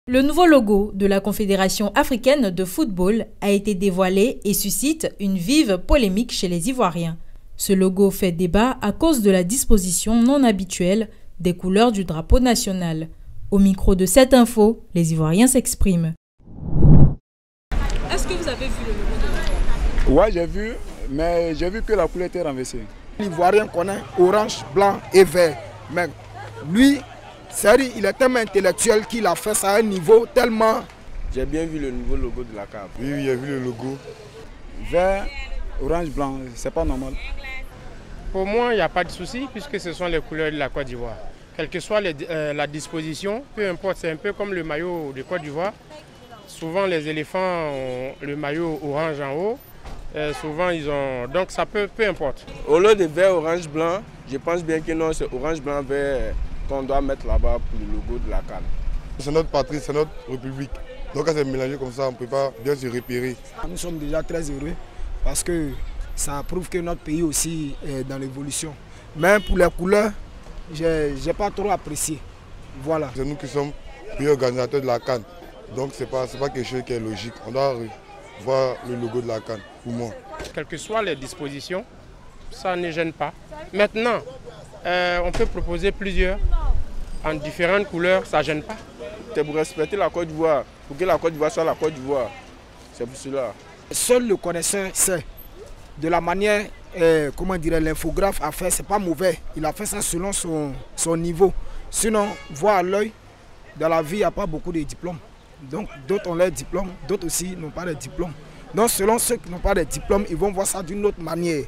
Le nouveau logo de la Confédération africaine de football a été dévoilé et suscite une vive polémique chez les Ivoiriens. Ce logo fait débat à cause de la disposition non habituelle des couleurs du drapeau national. Au micro de cette info, les Ivoiriens s'expriment. Est-ce que vous avez vu le logo de l'Ivoire? Oui, j'ai vu, mais j'ai vu que la couleur était renversée. L'Ivoirien connaît orange, blanc et vert. Mais lui, c'est-à-dire, il est tellement intellectuel qu'il a fait ça à un niveau tellement... J'ai bien vu le nouveau logo de la CAF. Oui, j'ai vu le logo. Vert, orange, blanc, c'est pas normal. Pour moi, il n'y a pas de souci puisque ce sont les couleurs de la Côte d'Ivoire. Quelle que soit la disposition, peu importe, c'est un peu comme le maillot de Côte d'Ivoire. Souvent, les éléphants ont le maillot orange en haut. Souvent, ils ont... Donc, ça peu importe. Au lieu de vert, orange, blanc, je pense bien que non, c'est orange, blanc, vert qu'on doit mettre là-bas pour le logo de la CAN. C'est notre patrie, c'est notre république. Donc quand c'est mélangé comme ça, on ne peut pas bien se repérer. Nous sommes déjà très heureux parce que ça prouve que notre pays aussi est dans l'évolution. Mais pour les couleurs, je n'ai pas trop apprécié. Voilà. C'est nous qui sommes pays organisateurs de la CAN. Donc ce n'est pas quelque chose qui est logique. On doit voir le logo de la CAN, pour moi. Quelles que soient les dispositions, ça ne gêne pas. Maintenant, on peut proposer plusieurs en différentes couleurs, ça ne gêne pas. C'est pour respecter la Côte d'Ivoire, pour que la Côte d'Ivoire soit la Côte d'Ivoire. C'est pour cela. Seul le connaisseur sait de la manière, comment dirait l'infographe a fait, c'est pas mauvais. Il a fait ça selon son niveau. Sinon, voir à l'œil, dans la vie, il n'y a pas beaucoup de diplômes. Donc d'autres ont leurs diplômes, d'autres aussi n'ont pas de diplômes. Donc selon ceux qui n'ont pas de diplômes, ils vont voir ça d'une autre manière.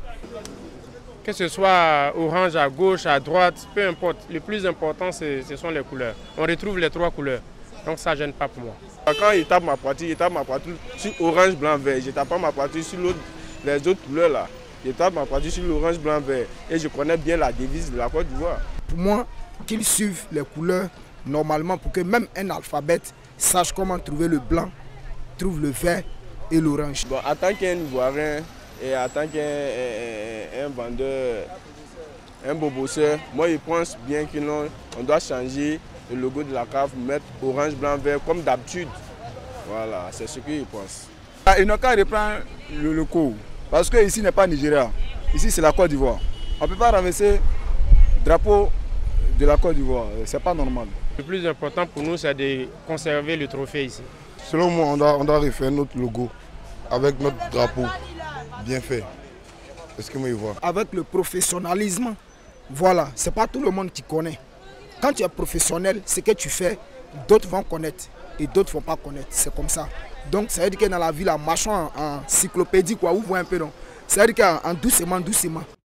Que ce soit orange à gauche, à droite, peu importe. Le plus important, ce sont les couleurs. On retrouve les trois couleurs. Donc ça ne gêne pas pour moi. Quand il tape ma partie, sur orange, blanc, vert. Je ne tape pas ma partie sur les autres couleurs là. Je tape ma partie sur l'orange, blanc, vert. Et je connais bien la devise de la Côte d'Ivoire. Pour moi, qu'ils suivent les couleurs normalement pour que même un alphabète sache comment trouver le blanc, trouve le vert et l'orange. Bon, en tant qu'un Ivoirien et en tant qu'un vendeur, un bobosseur, moi je pense bien qu'on doit changer le logo de la CAF, mettre orange, blanc, vert comme d'habitude. Voilà, c'est ce que je pense. Ils n'ont qu'à reprendre le logo, parce que ici n'est pas Nigeria, ici c'est la Côte d'Ivoire. On ne peut pas renverser le drapeau de la Côte d'Ivoire, c'est pas normal. Le plus important pour nous, c'est de conserver le trophée ici. Selon moi, on doit refaire notre logo avec notre drapeau bien fait. Est-ce que moi y vois? Avec le professionnalisme, voilà, c'est pas tout le monde qui connaît. Quand tu es professionnel, ce que tu fais, d'autres vont connaître et d'autres ne vont pas connaître. C'est comme ça. Donc, ça veut dire que dans la vie, la marchons en encyclopédie, quoi, vous voyez un peu, non? Ça veut dire qu'en doucement.